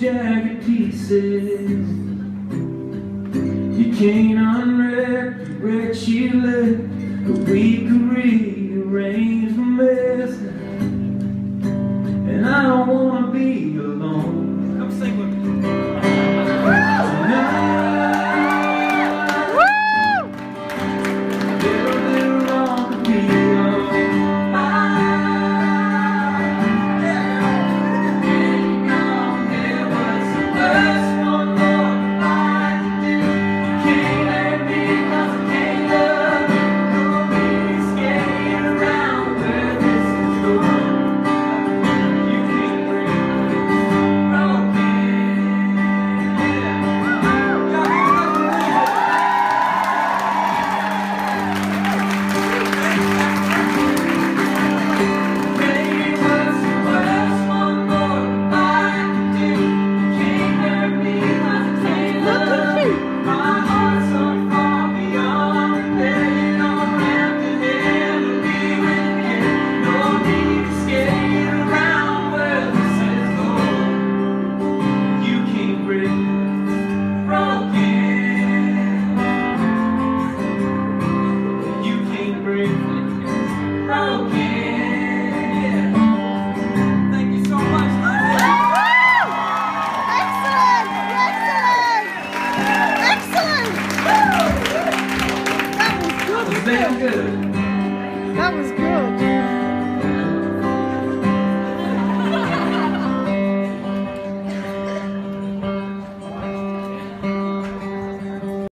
jagged pieces. You can't unwrap the wreck she left, but we could rearrange the mess. And I don't wanna be alone. Come sing with me. That was good.